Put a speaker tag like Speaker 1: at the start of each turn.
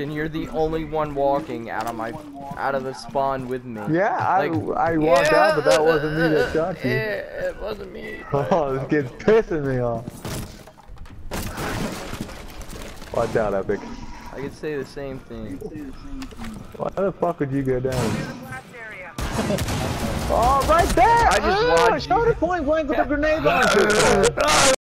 Speaker 1: and you're the only one walking out of the spawn with me.
Speaker 2: Yeah,
Speaker 1: Like,
Speaker 2: I walked out, but that wasn't me that shot you.
Speaker 1: It wasn't me.
Speaker 2: Oh, this kid's pissing me off. Watch out, Epic.
Speaker 1: I could say the same thing.
Speaker 2: Why the fuck would you go down? Oh, right there!
Speaker 1: I just watched
Speaker 2: I started point blank with a grenade launcher!